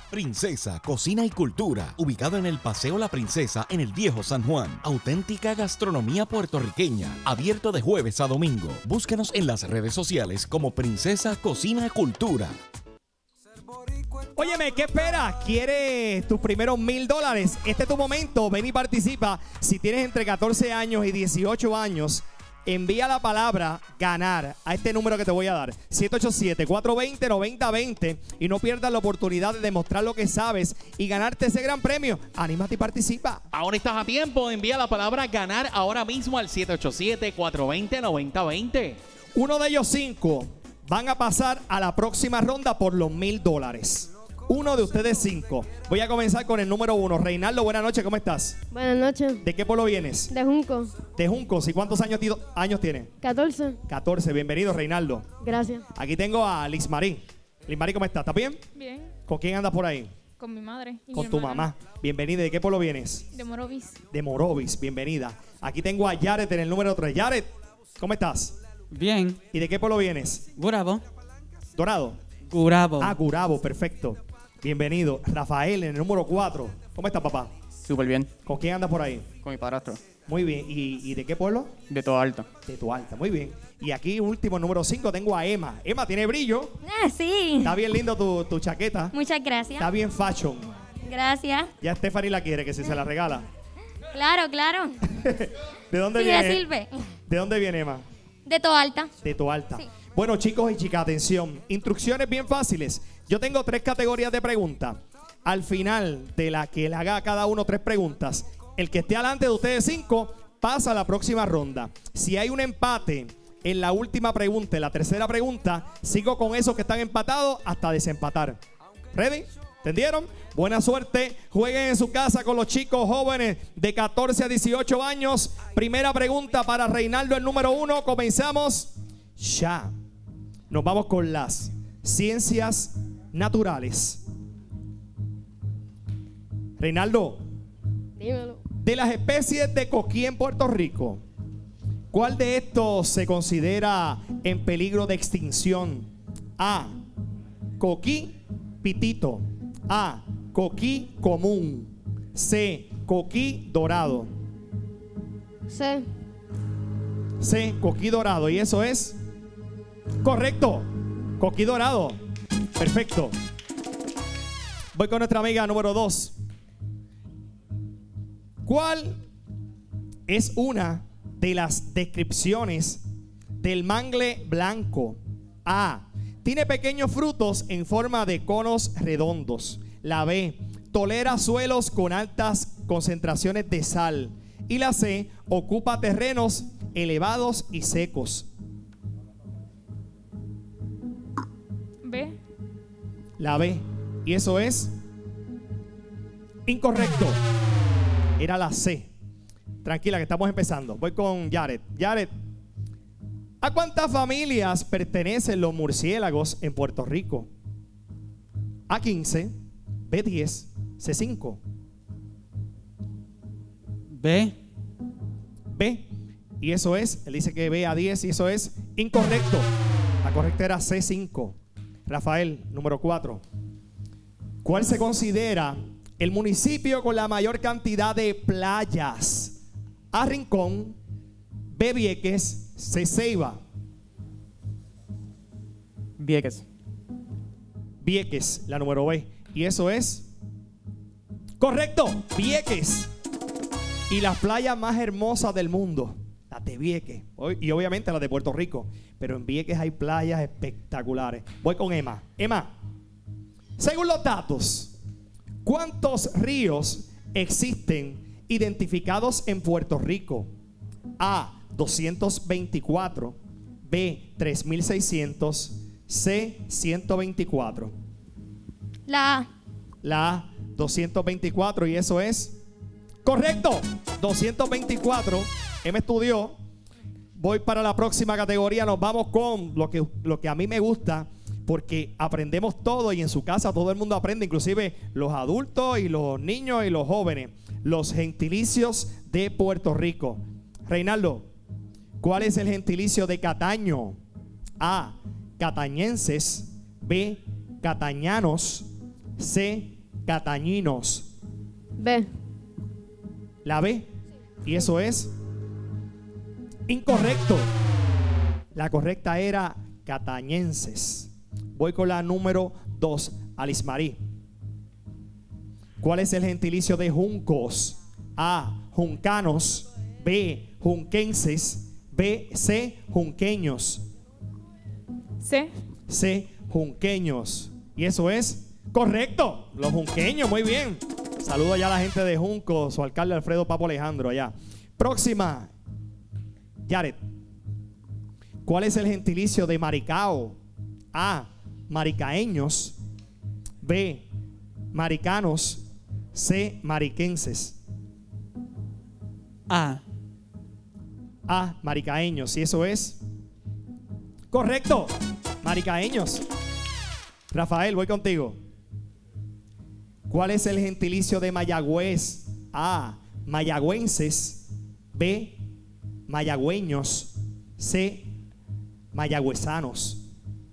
Princesa Cocina y Cultura, ubicado en el Paseo La Princesa en el Viejo San Juan. Auténtica gastronomía puertorriqueña, abierto de jueves a domingo. Búscanos en las redes sociales como Princesa Cocina y Cultura. Óyeme, ¿qué esperas? ¿Quieres tus primeros $1000? Este es tu momento, ven y participa. Si tienes entre 14 años y 18 años, envía la palabra ganar a este número que te voy a dar, 787-420-9020, y no pierdas la oportunidad de demostrar lo que sabes y ganarte ese gran premio. Anímate y participa. Ahora estás a tiempo, envía la palabra ganar ahora mismo al 787-420-9020. Uno de ellos 5 van a pasar a la próxima ronda por los $1000. Uno de ustedes 5. Voy a comenzar con el número 1. Reinaldo, buenas noches, ¿cómo estás? Buenas noches. ¿De qué pueblo vienes? De Junco. De Juncos. ¿Y cuántos años tienes? 14. 14. Bienvenido, Reinaldo. Gracias. Aquí tengo a Lismarí. Lismarí, ¿cómo estás? ¿Estás bien? Bien, ¿Con quién andas por ahí? con mi madre y Con mi tu hermana. mamá. Bienvenida. ¿De qué pueblo vienes? De Morovis. De Morovis. Bienvenida. Aquí tengo a Yaret en el número 3. Yaret, ¿cómo estás? Bien. ¿Y de qué pueblo vienes? Gurabo. Dorado. Gurabo. Ah, Gurabo. Perfecto. Bienvenido. Rafael en el número 4. ¿Cómo está, papá? Súper bien. ¿Con quién andas por ahí? Con mi padrastro. Muy bien. ¿Y de qué pueblo? De todo alto. De Tu Alta. Muy bien. Y aquí, último, número 5, tengo a Emma. Emma, tiene brillo. Sí. Está bien lindo tu chaqueta. Muchas gracias. Está bien fashion. Gracias. Ya Stephanie la quiere, que si se la regala. Claro, claro. ¿De dónde Sí, viene? le sirve. ¿De dónde viene, Emma? De Toalta. De Tu Alta. Sí. Bueno, chicos y chicas, atención. Instrucciones bien fáciles. Yo tengo 3 categorías de preguntas. Al final de la que le haga a cada uno 3 preguntas, el que esté adelante de ustedes 5 pasa a la próxima ronda. Si hay un empate en la última pregunta, en la tercera pregunta, sigo con esos que están empatados hasta desempatar. ¿Ready? ¿Entendieron? Buena suerte. Jueguen en su casa con los chicos jóvenes de 14 a 18 años. Primera pregunta para Reinaldo, el número 1. Comenzamos ya. Nos vamos con las ciencias naturales. Reinaldo, Dímelo. de las especies de coquí en Puerto Rico, ¿cuál de estos se considera en peligro de extinción? A, coquí pitito. A, coquí común. C, coquí dorado. C. C, coquí dorado. Y eso es correcto. Coquí dorado. Perfecto. Voy con nuestra amiga número 2. ¿Cuál es una de las descripciones del mangle blanco? A, tiene pequeños frutos en forma de conos redondos. La B, tolera suelos con altas concentraciones de sal. Y la C, ocupa terrenos elevados y secos. B. La B. Y eso es incorrecto. Era la C. Tranquila que estamos empezando. Voy con Yaret. Yaret, ¿a cuántas familias pertenecen los murciélagos en Puerto Rico? A15, B10, C5. B. B. Y eso es, él dice que B a 10 y eso es incorrecto. La correcta era C5. Rafael, número 4. ¿Cuál se considera el municipio con la mayor cantidad de playas? A, Rincón, B, Vieques, C, Ceiba. Vieques. Vieques, la número B. Y eso es correcto, Vieques. Y las playas más hermosas del mundo, las de Vieques. Y obviamente las de Puerto Rico. Pero en Vieques hay playas espectaculares. Voy con Emma. Emma, según los datos, ¿cuántos ríos existen identificados en Puerto Rico? A, 224. B, 3600. C, 124. La A. La A, 224. Y eso es correcto, 224. Emma estudió. Voy para la próxima categoría. Nos vamos con lo que a mí me gusta, porque aprendemos todo y en su casa todo el mundo aprende, inclusive los adultos y los niños y los jóvenes. Los gentilicios de Puerto Rico. Reinaldo, ¿cuál es el gentilicio de Cataño? A, catañenses. B, catañanos. C, Catañinos. B. La B. Y eso es incorrecto. La correcta era catañenses. Voy con la número 2, Alismarí. ¿Cuál es el gentilicio de juncos? A, juncanos. B, junquenses. B, C, junqueños. C. C, junqueños. Y eso es correcto. Los junqueños, muy bien. Saludo allá a la gente de Junco, su alcalde Alfredo Papo Alejandro allá. Próxima, Yaret. ¿Cuál es el gentilicio de Maricao? A, maricaeños. B, maricanos. C, mariquenses. A. A, maricaeños. Y eso es correcto. Maricaeños. Rafael, voy contigo. ¿Cuál es el gentilicio de Mayagüez? A, mayagüenses. B, mayagüeños. C, mayagüezanos.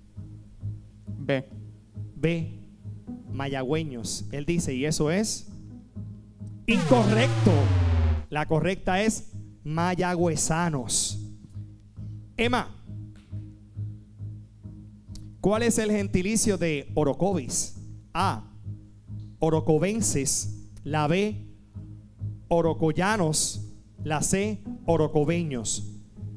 B. B, mayagüeños. Él dice, y eso es incorrecto. La correcta es mayagüezanos. Emma, ¿cuál es el gentilicio de Orocovis? A, orocovenses. La B, orocoyanos. La C, orocobeños.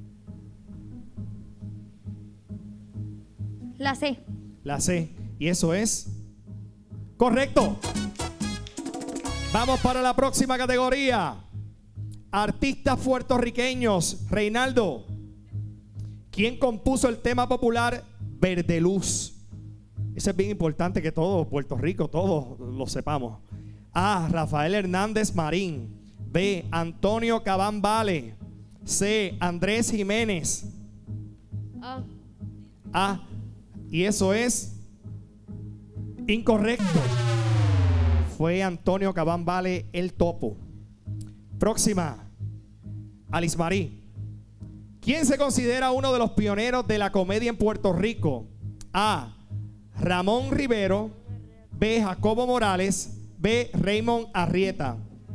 La C. La C. Y eso es correcto. Vamos para la próxima categoría. Artistas puertorriqueños. Reinaldo, ¿quién compuso el tema popular Verde Luz? Eso es bien importante que todos, Puerto Rico, todos lo sepamos. A, Rafael Hernández Marín. B, Antonio Cabán Vale. C, Andrés Jiménez. A. A. Y eso es incorrecto. Fue Antonio Cabán Vale el Topo. Próxima, Alismarí. ¿Quién se considera uno de los pioneros de la comedia en Puerto Rico? A, Ramón Rivero. B, Jacobo Morales. B, Raymond Arrieta.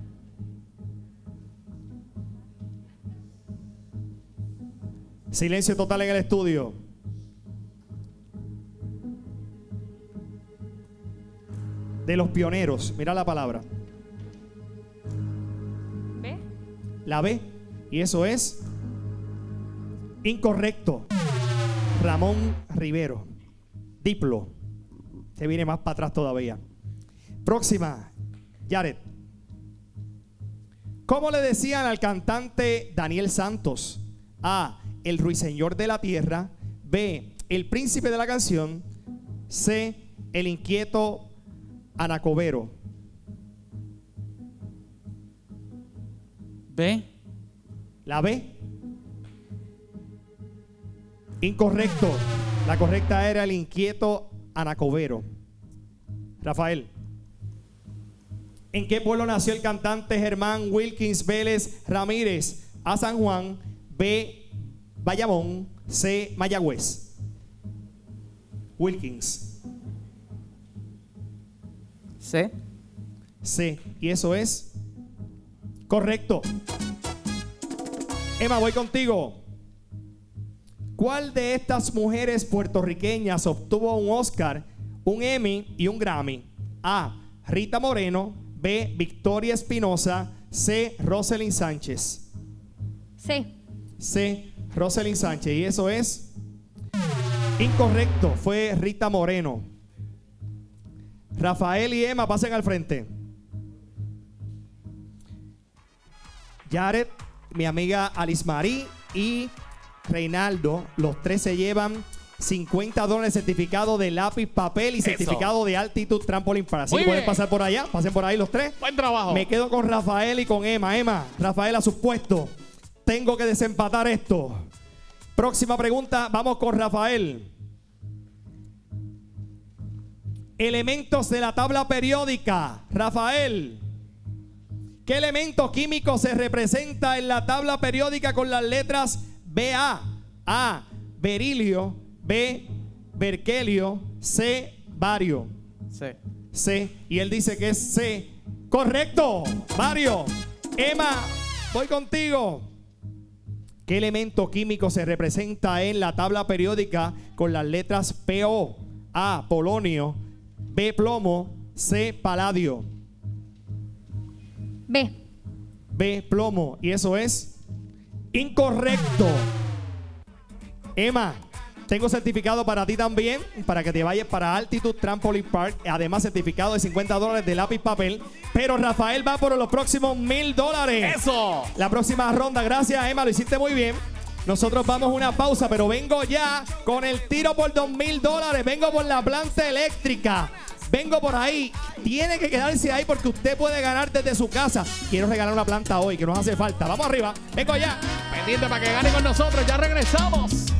Silencio total en el estudio. De los pioneros, mira la palabra. B. La B. Y eso es incorrecto. Ramón Rivero. Diplo. Se viene más para atrás todavía. Próxima, Yaret. ¿Cómo le decían al cantante Daniel Santos? A, el ruiseñor de la tierra. B, el príncipe de la canción. C, el inquieto Anacobero. B. La B. Incorrecto. La correcta era el inquieto Anacobero. Rafael, ¿en qué pueblo nació el cantante Germán Wilkins Vélez Ramírez? A, San Juan. B, Bayamón. C, Mayagüez. Wilkins. C. C. Y eso es correcto. Emma, voy contigo. ¿Cuál de estas mujeres puertorriqueñas obtuvo un Oscar, un Emmy y un Grammy? A, Rita Moreno. B, Victoria Espinosa. C, Roselyn Sánchez. C. C, Roselyn Sánchez. Y eso es incorrecto. Fue Rita Moreno. Rafael y Emma, pasen al frente. Yaret, mi amiga Alismarí y Reinaldo, los tres se llevan $50 certificado de lápiz, papel y certificado de Altitude Trampoline Park. Así Muy que pueden bien. pasar por allá, pasen por ahí los tres. Buen trabajo. Me quedo con Rafael y con Emma. Emma, Rafael a sus puestos. Tengo que desempatar esto. Próxima pregunta, vamos con Rafael. Elementos de la tabla periódica. Rafael, ¿qué elemento químico se representa en la tabla periódica con las letras BA? A, berilio. B, berkelio. C, bario. C. C. Y él dice que es C. Correcto. Mario. Emma, voy contigo. ¿Qué elemento químico se representa en la tabla periódica con las letras PO? A, polonio. B, plomo. C, paladio. B. B, plomo. Y eso es incorrecto. Emma, tengo certificado para ti también, para que te vayas para Altitude Trampoline Park. Además, certificado de $50 de lápiz papel. Pero Rafael va por los próximos $1000. ¡Eso! La próxima ronda. Gracias, Emma, lo hiciste muy bien. Nosotros vamos a una pausa, pero vengo ya con el tiro por $2000. Vengo por la planta eléctrica. Vengo por ahí. Tiene que quedarse ahí porque usted puede ganar desde su casa. Quiero regalar una planta hoy que nos hace falta. Vamos arriba. Vengo ya. Pendiente para que gane con nosotros. Ya regresamos.